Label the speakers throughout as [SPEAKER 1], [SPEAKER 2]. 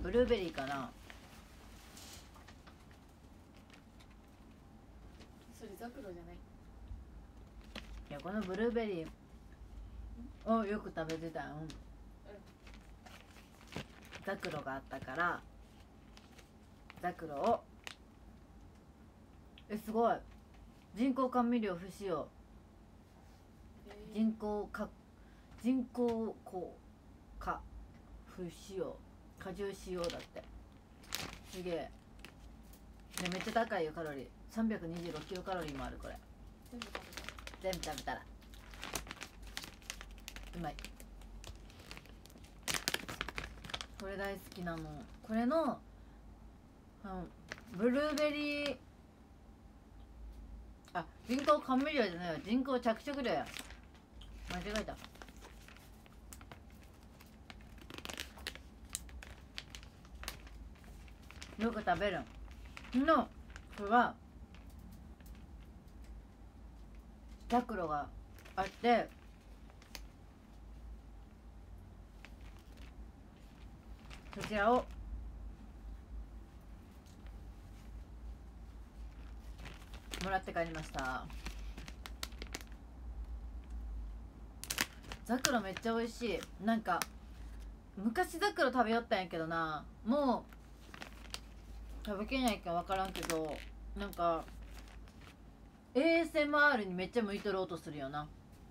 [SPEAKER 1] ブルーベリーかな。
[SPEAKER 2] それザクロじゃない。
[SPEAKER 1] いやこのブルーベリーをよく食べてたよ。ザクロがあったからザクロをすごい人工甘味料不使用、人工化不使用果汁使用だって。すげえ。でめっちゃ高いよカロリー。326キロカロリーもあるこれ。全部食べたらうまい。これ大好きなの。これの、ブルーベリー人工甘味料じゃないわ、人工着色料や。間違えた。よく食べるのこれはザクロがあってそちらをもらって帰りました。ザクロめっちゃ美味しい。なんか昔ザクロ食べよったんやけどな、もう食べきれないか分からんけど、なんか ASMR にめっちゃ向いとる音するよな。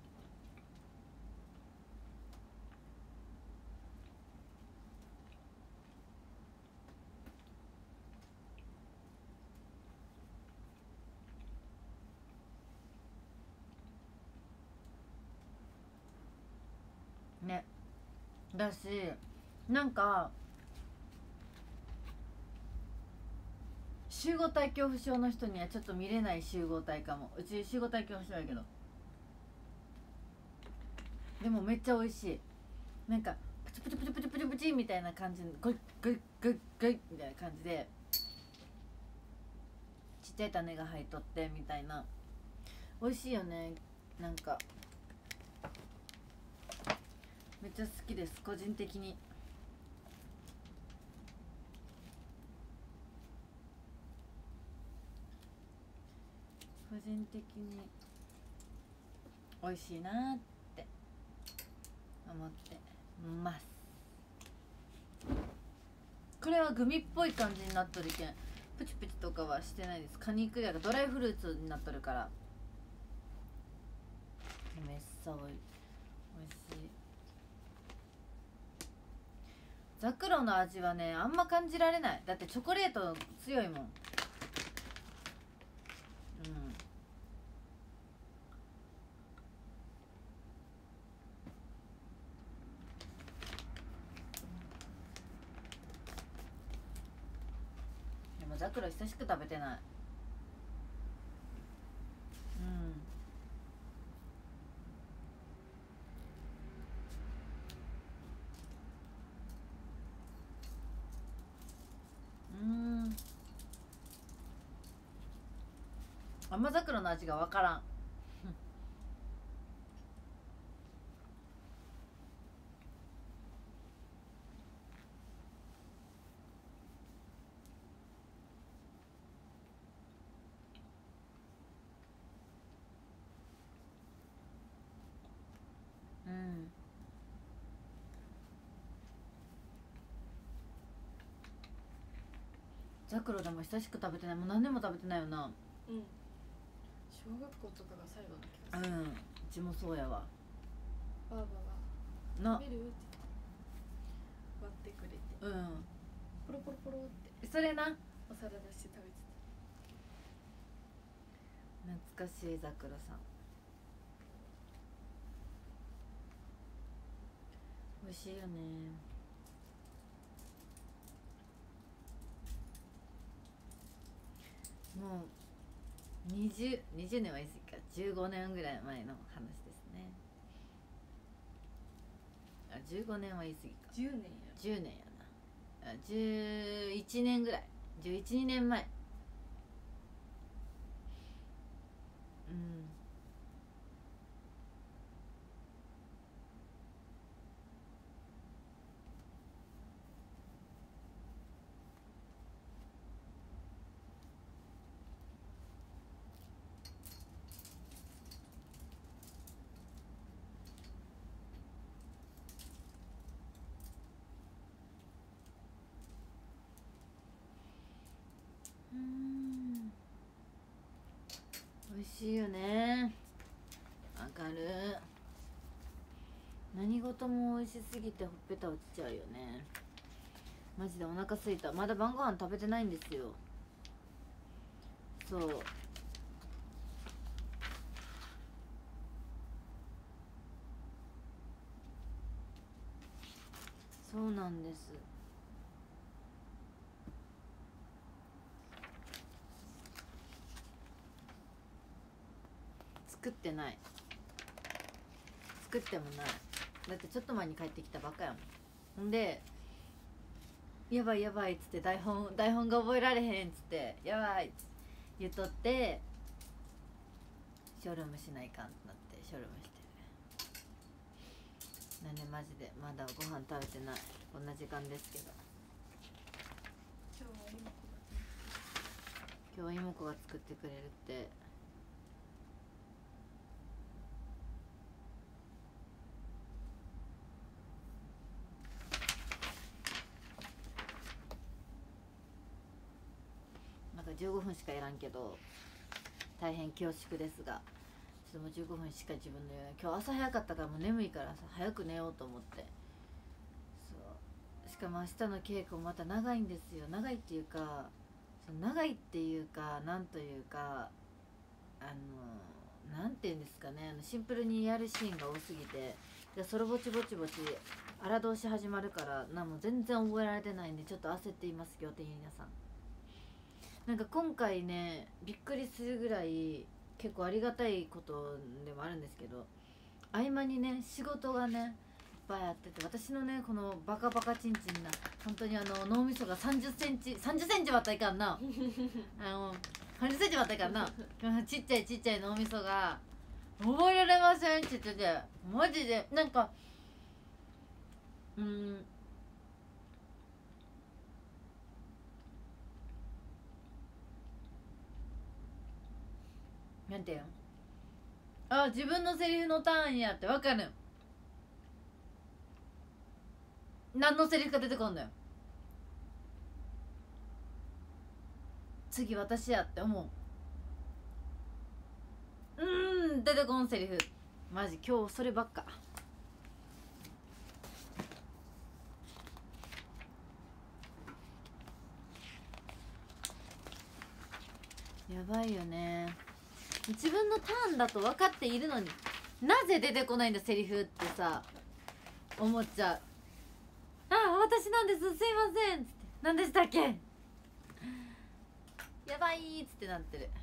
[SPEAKER 1] ね、だしなんか集合体恐怖症の人にはちょっと見れない集合体かも。うち集合体恐怖症やけど、でもめっちゃ美味しい。なんかプチプチプチプチプチプチみたいな感じでグイグイグイグイみたいな感じでちっちゃい種が入っとってみたいな。美味しいよね。なんかめっちゃ好きです個人的に。個人的に美味しいなって思ってます。これはグミっぽい感じになっとるけんプチプチとかはしてないです。果肉やがドライフルーツになっとるからめっさおいしい。ザクロの味はねあんま感じられない。だってチョコレート強いもん。でもザクロ久しく食べてない。甘桜の味が分からん。ザクロでも久しく食べてない。もう何年も食べてないよな。
[SPEAKER 2] 小学校とかが最後の気がする。
[SPEAKER 1] うちもそうやわ。
[SPEAKER 2] ばあばが食べるって割ってくれて、ポロポロポロって
[SPEAKER 1] それな、
[SPEAKER 2] お皿出して食べて
[SPEAKER 1] た。懐かしいザクロさん。美味しいよね。もう20年は言い過ぎか、15年ぐらい前の話ですね。15年は言い過ぎか。
[SPEAKER 2] 10年や。
[SPEAKER 1] 10年やな。11年ぐらい、11、2年前。 しいよね。わかる。何事も美味しすぎてほっぺた落ちちゃうよね。マジでお腹すいた。まだ晩ご飯食べてないんですよ。そう、そうなんです。作ってない。作ってもない。だってちょっと前に帰ってきたばっかやもん。んでやばいやばいっつって台本が覚えられへんっつってやばいっつって言っとってショルームしないかんってなってショルームしてる。なんでマジでまだご飯食べてない。こんな時間ですけど。今日は妹子が作ってくれるって。なんか15分しかやらんけど大変恐縮ですが、ちょっともう15分しか自分の今日朝早かったからもう眠いからさ早く寝ようと思って。そうしかも明日の稽古また長いんですよ。長いっていうかなんというかなんていうんですかね、シンプルにやるシーンが多すぎて、でそれぼちぼち荒通し始まるからもう全然覚えられてないんでちょっと焦っていますよ店員皆さん。なんか今回ねびっくりするぐらい結構ありがたいことでもあるんですけど、合間にね仕事がねいっぱいあってて、私のねこのバカバカチンチンな本当に脳みそが30センチ割ったらいかんな30センチ割ったらいかんなちっちゃい脳みそが覚えられませんって言ってて、マジでなんかなんていうの、自分のセリフのターンやって分かる。何のセリフか出てこんのよ。次私やって思う。出てこんセリフマジ今日そればっか。やばいよね。自分のターンだと分かっているのになぜ出てこないんだセリフってさ思っちゃう。私なんですすいませんっつって何でしたっけやばいっつってなってる。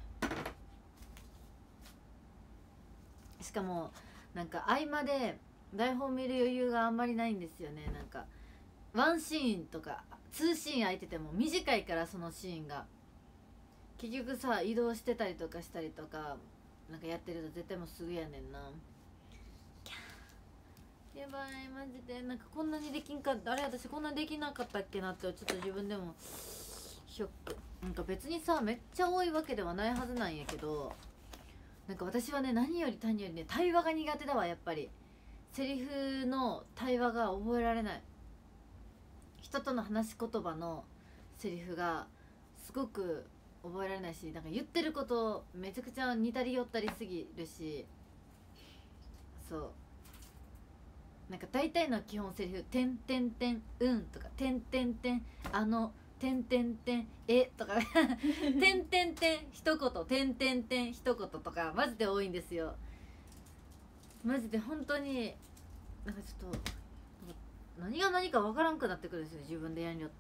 [SPEAKER 1] しかもなんか合間で台本見る余裕があんまりないんですよね。なんかワンシーンとか2シーン空いてても短いから、そのシーンが結局さ移動してたりとかしたりとかなんかやってると絶対もうすぐやねんな。やばいマジで。なんかこんなにできんかった、私こんなできなかったっけなってちょっと自分でもショック。なんか別にさめっちゃ多いわけではないはずなんやけど、なんか私はね何よりね対話が苦手だわ。やっぱりセリフの対話が覚えられない。人との話し言葉のセリフがすごく覚えられないし、なんか言ってることめちゃくちゃ似たり寄ったりすぎるし、そうなんか大体の基本セリフ「てんてんてんうん」とか「てんてんてんてんてんてんとか「てんてんてん一言てんてんてん一言」とかマジで多いんですよ。マジで本当になんかちょっと何が何か分からんくなってくるんですよ自分でやりよって。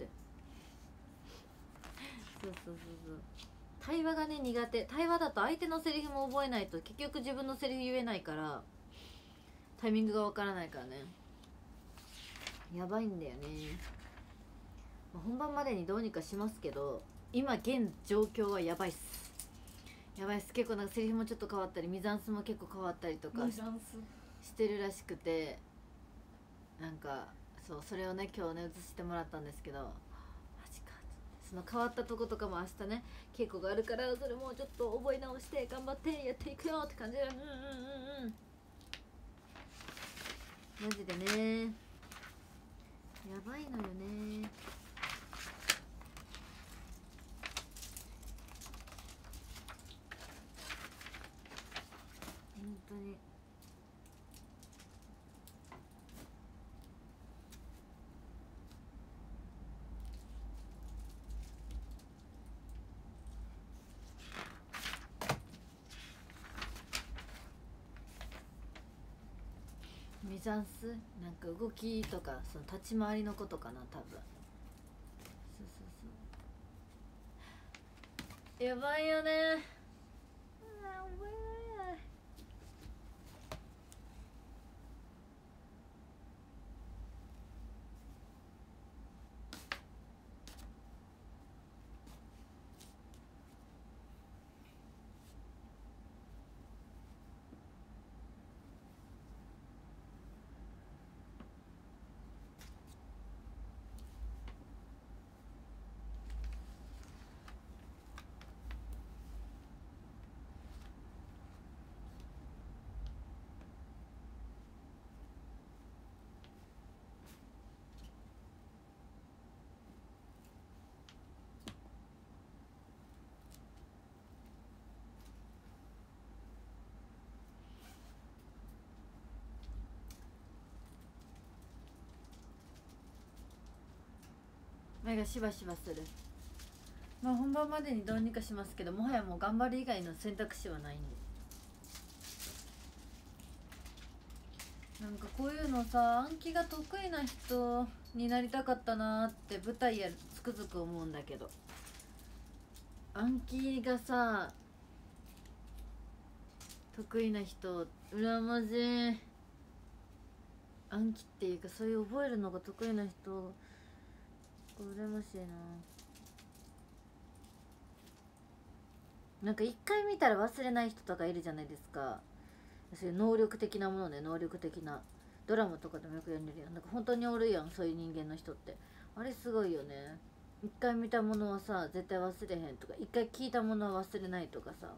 [SPEAKER 1] そう対話がね苦手。対話だと相手のセリフも覚えないと結局自分のセリフ言えないから、タイミングが分からないからねやばいんだよね。本番までにどうにかしますけど今現状況はやばいっす。結構なんかセリフもちょっと変わったりミザンスも結構変わったりとかしてるらしくて、なんかそれをね今日ね映してもらったんですけど、マジか。その変わったとことかも明日ね稽古があるから、それもちょっと覚え直して頑張ってやっていくよって感じで、マジでねやばいのよね。 ミザンスなんか動きとかその立ち回りのことかな多分。そうそうやばいよね。目がしばしばする。まあ本番までにどうにかしますけど、もはやもう頑張る以外の選択肢はないんで。なんかこういうのさ、暗記が得意な人になりたかったなーって舞台やるつくづく思うんだけど、暗記がさ得意な人羨ましい。暗記っていうかそういう覚えるのが得意な人羨ましいな。なんか一回見たら忘れない人とかいるじゃないですか。そういう能力的なものね、能力的なドラマとかでもよく読んでるやん。なんか本当におるやん、そういう人間の人って。あれすごいよね。一回見たものはさ絶対忘れへんとか、一回聞いたものは忘れないとかさ。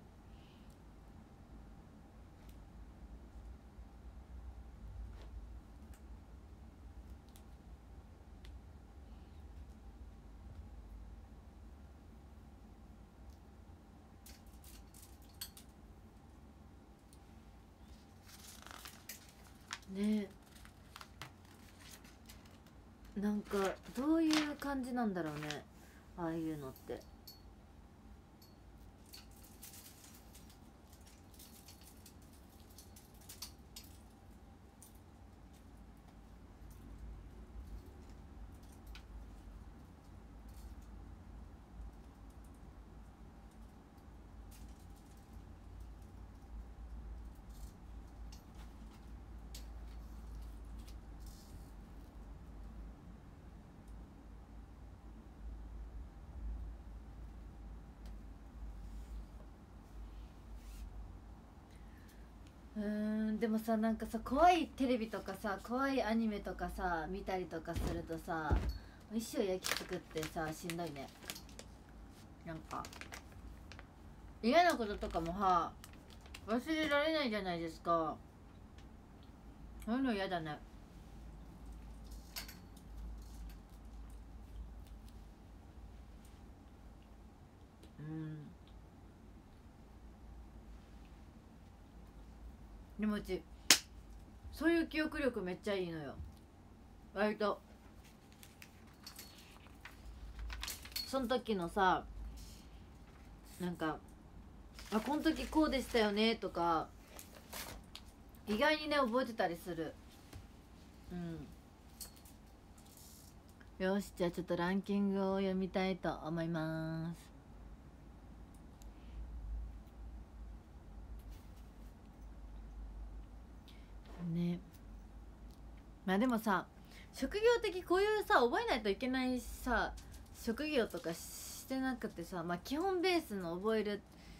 [SPEAKER 1] ねえ、なんかどういう感じなんだろうね、ああいうのって。でもさ、なんかさ怖いテレビとかさ怖いアニメとかさ見たりとかするとさ、一生焼き作ってさしんどいね。なんか嫌なこととかも忘れられないじゃないですか。そういうの嫌だね。でもうちそういう記憶力めっちゃいいのよ、割と。その時のさ、なんかあこの時こうでしたよねとか意外にね覚えてたりする。よし、じゃあちょっとランキングを読みたいと思いますね。まあでもさ、職業的こういうさ覚えないといけないさ職業とかしてなくてさ、まあ基本ベースの覚える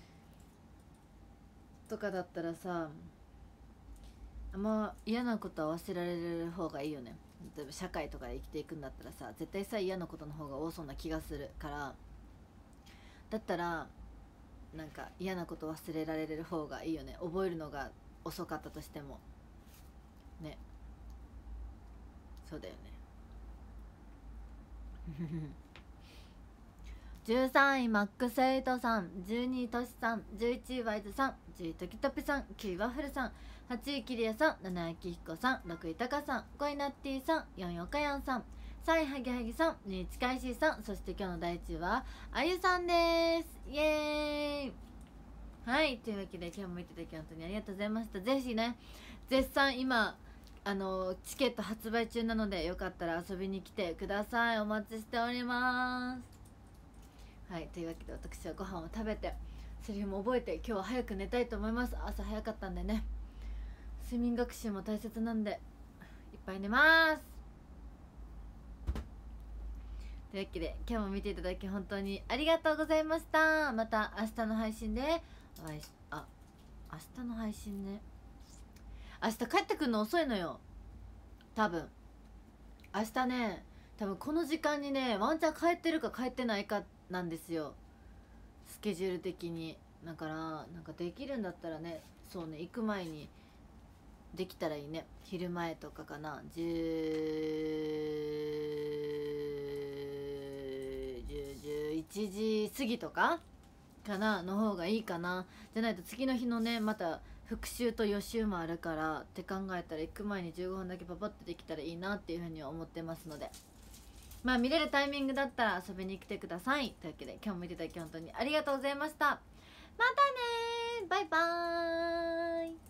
[SPEAKER 1] とかだったらさ、あんま嫌なことは忘れられる方がいいよね。例えば社会とかで生きていくんだったらさ、絶対さ嫌なことの方が多そうな気がするから、だったらなんか嫌なこと忘れられる方がいいよね。覚えるのが遅かったとしてもね。そうだよね13位マックスエイトさん、12位トシさん、11位ワイズさん、10位トキトピさん、9位ワッフルさん、8位キリヤさん、7位キヒコさん、6位タカさん、5位ナッティさん、4位オカヤンさん、3位ハギハギさん、2位チカイシーさん、そして今日の第1位はあゆさんです。イエーイ。はい、というわけで今日も見ていただき本当にありがとうございました。ぜひね、絶賛今チケット発売中なので、よかったら遊びに来てください。お待ちしております。はい、というわけで私はご飯を食べてセリフも覚えて今日は早く寝たいと思います。朝早かったんでね、睡眠学習も大切なんでいっぱい寝ます。というわけで今日も見ていただき本当にありがとうございました。また明日の配信で明日の配信ね、明日帰ってくるの遅いのよ。多分明日ね、多分この時間にね、ワンチャン帰ってるか帰ってないかなんですよ、スケジュール的に。だからなんかできるんだったらね、そうね、行く前にできたらいいね。昼前とかかな、11時過ぎとかかなの方がいいかな。じゃないと次の日のね、また復習と予習もあるからって考えたら、行く前に15分だけパパッとできたらいいなっていうふうに思ってますので、まあ見れるタイミングだったら遊びに来てください。というわけで今日も見ていただき本当にありがとうございました。またねー、バイバーイ。